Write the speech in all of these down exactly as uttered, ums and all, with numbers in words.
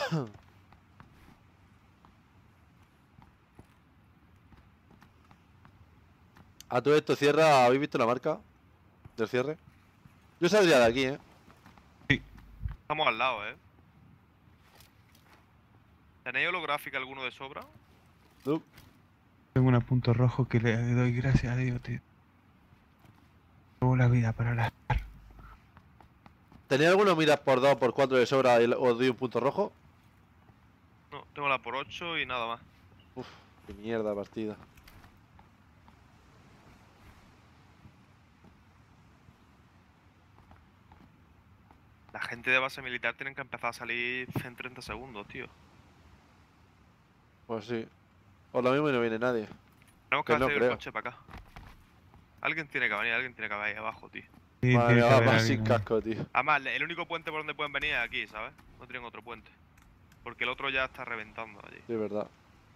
A todo esto cierra, ¿habéis visto la marca del cierre? Yo saldría de aquí, eh. Sí. Estamos al lado, eh. ¿Tenéis holográfica alguno de sobra? No. Tengo un punto rojo que le doy gracias a Dios, tío. Tengo la vida para la... ¿Tenéis alguno miras por dos, por cuatro de sobra y os doy un punto rojo? No, tengo la por ocho y nada más. Uf, qué mierda partida. La gente de base militar tienen que empezar a salir en treinta segundos, tío. Pues sí. Por lo mismo y no viene nadie. Tenemos que Que no hacer el creo. coche para acá. Alguien tiene que venir, alguien tiene que venir ahí abajo, tío. Sí, Madre tiene mía, que va, haber va alguien sin ahí. casco, tío. Además, el único puente por donde pueden venir es aquí, ¿sabes? No tienen otro puente. Porque el otro ya está reventando allí. Sí, es verdad.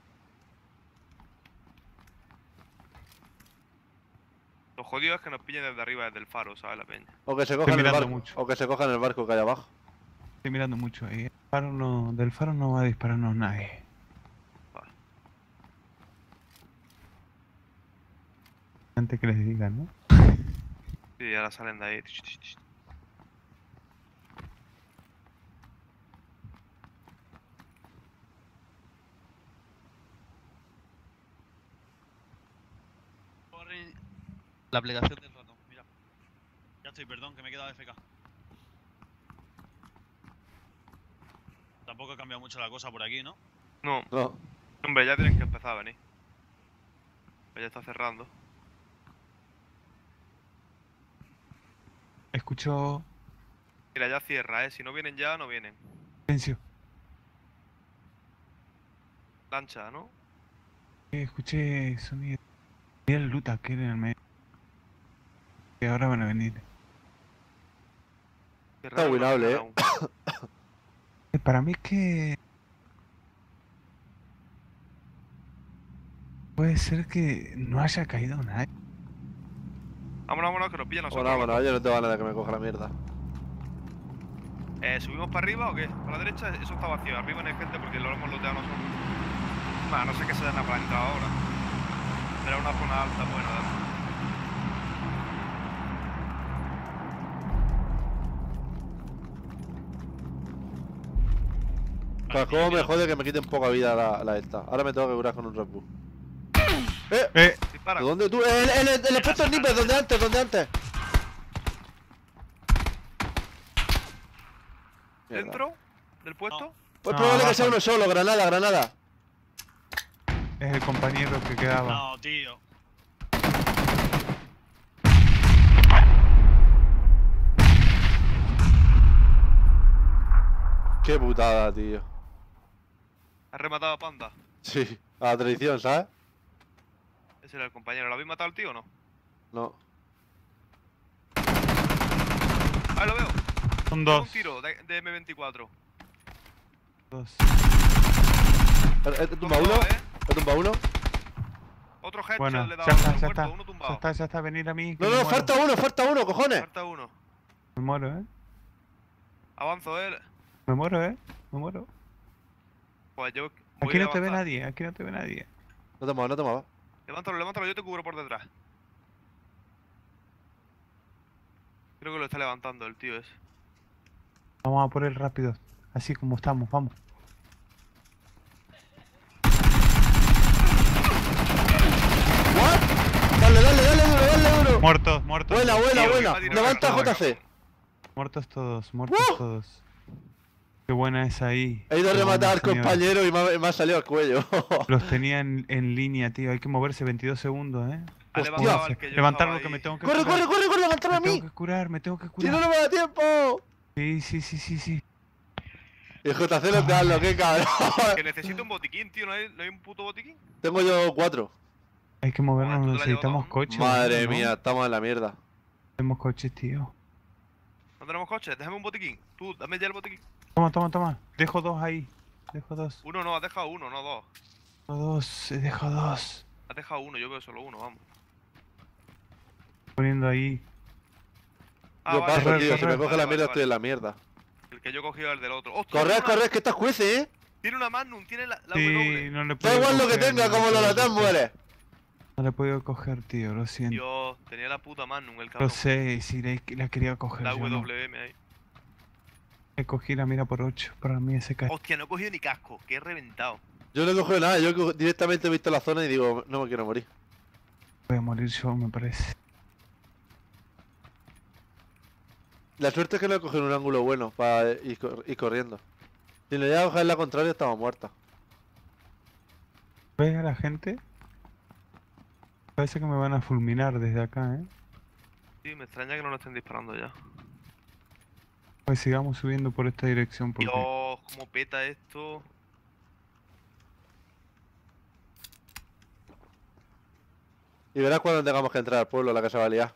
Lo jodido es que nos pillen desde arriba, desde el faro, ¿sabes? La peña. O que se cojan el mirando barco. mucho. O que se cojan el barco que hay abajo. Estoy mirando mucho ahí. El faro no, del faro no va a dispararnos nadie. Vale. Antes que les digan, ¿no? Sí, ahora salen de ahí. La aplicación del ratón, mira. Ya estoy, perdón, que me he quedado A F K. Tampoco ha cambiado mucho la cosa por aquí, ¿no? No, No. hombre, ya tienen que empezar a venir. Pues ya está cerrando. Escucho... Mira, ya cierra, ¿eh? Si no vienen ya, no vienen. Silencio. Lancha, ¿no? Eh, escuché sonido. Mira el luta que era en el medio. Que ahora van a venir. Cerraron, no winable, cierran ¿eh? aún. Eh, Para mí es que... Puede ser que no haya caído nadie. Vámonos, vámonos, que nos pillan nosotros. Bueno, bueno, loco. yo no te van a dar que me coja la mierda. Eh, ¿Subimos para arriba o qué? ¿Para la derecha? Eso está vacío. Arriba no hay gente porque lo hemos looteado nosotros. Bah, no sé qué se dan para entrar ahora. Pero es una zona alta buena. ¿verdad? Pues cómo me jode que me quiten poca vida la, la esta. Ahora me tengo que curar con un Red Bull. ¡Eh! Eh, Dispara. ¿Dónde tú? ¡El, el, el, el puesto sniper! ¿Dónde antes? ¿Dónde antes? Mierda. ¿Dentro del puesto? Pues No, probable que sea abajo. uno solo. Granada, granada. es el compañero que quedaba. No, tío. Qué putada, tío. ¿Has rematado a Panda? Sí, a la tradición, ¿sabes? Ese era el compañero. ¿Lo habéis matado al tío o no? No. Ah, lo veo. Son Tengo dos. un tiro de, de M veinticuatro. dos. ¿He tumba Dos, uno? dos, ¿eh? ¿He tumba uno? Otro headshot Bueno, le he ya dado. está, uno ya muerto, está. uno Ya tumbado. está, ya está, venir a mí. que No, me no, muero. falta uno, falta uno, cojones. Falta uno. Me muero, eh. Avanzo, eh. Me muero, eh. Me muero. Pues yo. voy Aquí a no te ve avanzar. nadie, aquí no te ve nadie. No te muevas, no te muevas. Levántalo, levántalo, yo te cubro por detrás. Creo que lo está levantando el tío ese. Vamos a por él rápido. Así como estamos, vamos. ¿What? Dale, dale, dale duro, dale duro. Muertos, muertos. Buena, buena, Tío, buena. que me ha tirado Levanta la J C. Muertos todos, muertos ¡Uh! todos. Qué buena es ahí. He ido a Qué rematar al buena, señora. compañero y me ha, me ha salido al cuello. Los tenía en, en línea, tío. Hay que moverse veintidós segundos, eh. Ha Hostia. levantado al que yo Levantarlo estaba que me ahí. tengo que ¡Corre, curar. corre, corre, corre! ¡Levántame a Me tengo mí! que curar, me tengo que ¡Si curar. no, no me da tiempo! Sí, sí, sí, sí, sí. Y J C no te hazlo, qué cabrón. Que necesito un botiquín, tío. ¿No hay, no hay un puto botiquín? Tengo yo cuatro. Hay que movernos, Bueno, tú te la necesitamos llevas, ¿no? coches. Madre ¿no? mía, estamos en la mierda. Tenemos coches, tío. No tenemos coche, déjame un botiquín. Tú, dame ya el botiquín. Toma, toma, toma. Dejo dos ahí. Dejo dos. Uno no, has dejado uno, no dos. Dejo dos, he dejado dos. Has dejado uno, yo veo solo uno, vamos. Poniendo ahí. Ah, yo vale, paso, correr, tío. Si correr. me coge Vale, la vale, mierda, vale. estoy en la mierda. El el que yo he cogido es el del otro. ¡Hostia! Corred, tiene una- corred, que estás cuece, ¿eh? Tiene una Magnum, tiene la, la Sí, W. no le Da puedo igual lo que coger, tenga, no le como lo puedo latas coger. muere. No le he podido coger, tío, lo siento. Dios, tenía la puta Magnum, el Lo cabrón. sé, sí, la, la quería coger. La yo no. W M ahí. Le cogí la mira por ocho, para mí ese cae. Hostia, no he cogido ni casco, que he reventado. Yo no he cogido nada, yo he co- directamente he visto la zona y digo, no me quiero morir. Voy a morir yo, me parece. La suerte es que no he cogido un ángulo bueno para ir, cor- ir corriendo. Si le llegaba a coger la contraria, estaba muerta. ¿Ves a la gente? Parece que me van a fulminar desde acá, ¿eh? Sí, me extraña que no nos estén disparando ya. Pues sigamos subiendo por esta dirección porque... Dios, cómo peta esto. Y verás cuando tengamos que entrar al pueblo, la que se va a liar.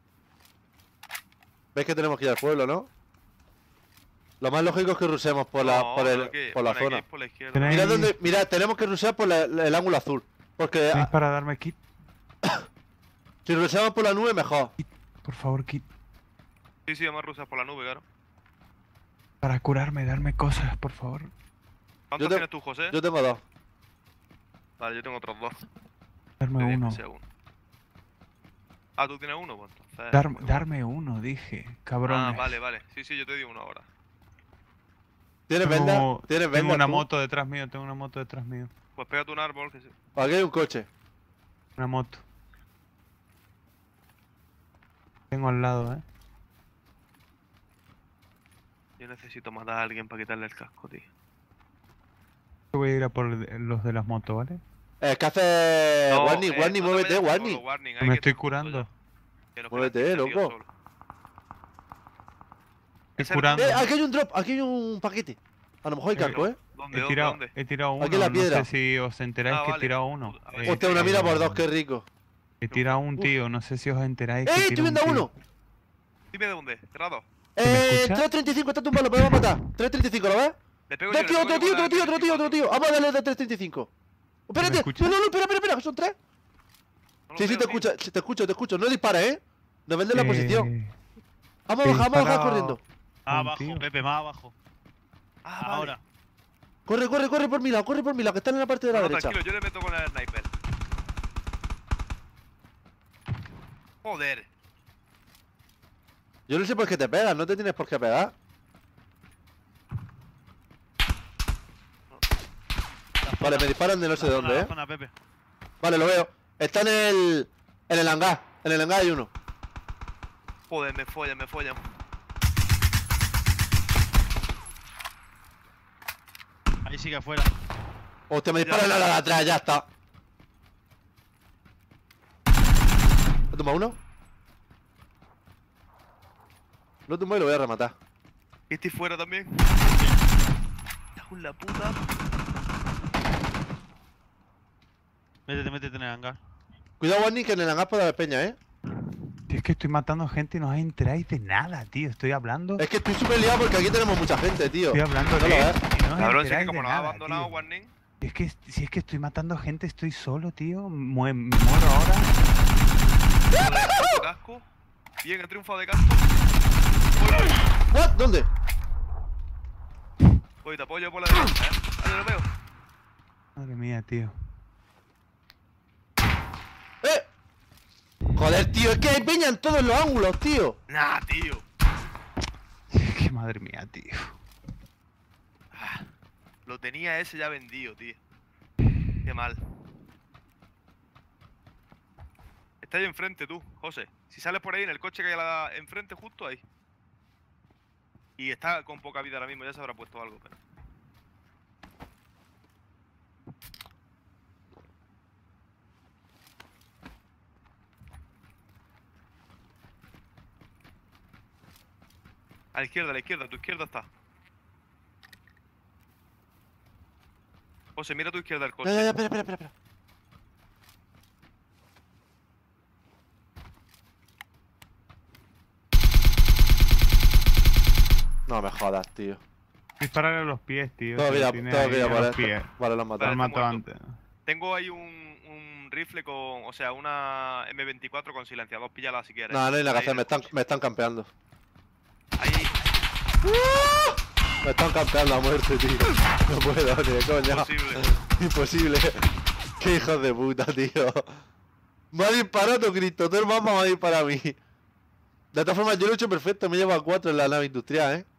¿Ves que tenemos que ir al pueblo, no? Lo más lógico es que rusemos por la, No, por el, no, que- por la aquí, zona. por la izquierda. Tenéis- Mirad dónde, mirad, tenemos que rusear por la- el ángulo azul. Porque ¿Tenéis ah, para darme kit? si ruseamos por la nube, mejor. Por favor, kit. Sí, sí, vamos a rusar por la nube, claro. Para curarme, darme cosas, por favor. ¿Cuántos Yo te- tienes tú, José? Yo tengo dos. Vale, yo tengo otros dos. Darme Pedí que uno. sea uno. Ah, tú tienes uno, pues entonces. Dar- pues, darme uno, dije. Cabrón. Ah, vale, vale. Sí, sí, yo te digo uno ahora. ¿Tienes venda? Tengo, ¿Tienes tengo venda una tú? moto detrás mío, tengo una moto detrás mío. Pues pégate un árbol que se... Aquí hay un coche. Una moto. Tengo al lado, ¿eh? Yo necesito matar a alguien para quitarle el casco, tío. Yo voy a ir a por los de las motos, ¿vale? Eh, ¿qué haces? No, Warning, eh, warning, no te muévete, vayas warning. solo, warning, Que hay me que estoy estar juntos curando. ya. Que nos queda Muévete, este tío loco. solo. Estoy Ese curando. Eh, aquí hay un drop, aquí hay un paquete. A lo mejor hay Eh, casco, ¿eh? ¿Dónde, He dónde, tirado, dónde? he tirado uno, Aquí en la no piedra. sé si os enteráis Ah, que he vale. tirado uno. A ver, Eh, Hostia, una mira por dos, eh, qué rico. He tirado un Uf. tío, no sé si os enteráis que ¡Eh! tiro Estoy viendo a un tío. uno. Dime de dónde, cerrado. me Eh, escucha? tres treinta y cinco, está tumbado, lo podemos matar. tres treinta y cinco, ¿lo ves? Le pego Ve yo, aquí le otro pego tío, yo con otro la tío, otro tío, otro M veinticuatro. tío. Vamos a darle de tres treinta y cinco. Espérate, escucha? no, no, no, espera, espera, espera, que son tres. No lo Sí, sí, veo, te tío. escucho, sí, te escucho, te escucho. No dispares, ¿eh? Nos vende la Eh, posición. Vamos a he bajar, vamos a bajar disparado corriendo. a Más un abajo, tío. Pepe, más abajo. Ah, vale. Ahora. Corre, corre, corre por mi lado, corre por mi lado, que están en la parte de la No, no, derecha. tranquilo, yo le meto con el sniper. Joder. Yo no sé por qué te pegas, no te tienes por qué pegar. La Vale, zona- me disparan de no sé la de zona, dónde, la ¿eh? zona, Pepe. Vale, lo veo. Está en el... En el hangar. En el hangar hay uno. Joder, me follan, me follan. Ahí sigue afuera. Hostia, me disparan a la de atrás, ya está. ¿Lo toma uno? Lo tumba y lo voy a rematar. ¿Y estoy fuera también? Cago en la puta. Métete, métete en el hangar. Cuidado, Warning, que en el hangar puede haber peña, ¿eh? Si es que estoy matando gente y no os enteráis de nada, tío. Estoy hablando. Es que estoy súper liado porque aquí tenemos mucha gente, tío. Estoy hablando No lo de ves. y no os Cabrón, si es que enteráis como de nos ha nada, abandonado tío. Warning. Es que si es que estoy matando gente, estoy solo, tío. Mue- Me muero ahora. Joder, ¿cuánto casco? Bien, he triunfado de casco. ¿What? ¿Dónde? Voy, te apoyo por la derecha, eh. Vale, lo veo. Madre mía, tío. ¡Eh! Joder, tío, es que hay peña en todos los ángulos, tío. Nah, tío. Es que madre mía, tío. Lo tenía ese ya vendido, tío. Qué mal. Está ahí enfrente tú, José. Si sales por ahí en el coche que hay a la- enfrente, justo ahí. Y está con poca vida ahora mismo, ya se habrá puesto algo, pero. A la izquierda, a la izquierda, a tu izquierda está. José, mira a tu izquierda el Ya, coche. ya, ya, espera, espera, espera, espera. No me jodas, tío. Dispararle a los pies, tío. Tengo si que ir lo a, tiene tengo ahí que ir a a por los esto. pies. Vale, lo Lo han Vale, matado. han está matado muerto. antes. Tengo ahí un, un rifle con. O sea, una M veinticuatro con silenciador. Píllala si quieres. No, no hay nada que Ahí hacer, en me el están, coche. me están campeando. Ahí, ahí. Me están campeando a muerte, tío. No puedo, ni de coña. Imposible. Imposible. Qué hijos de puta, tío. Me ha disparado Cristo, todo el mapa me ha disparado a mí. De todas formas, yo lo he hecho perfecto, me llevo a cuatro en la nave industrial, eh.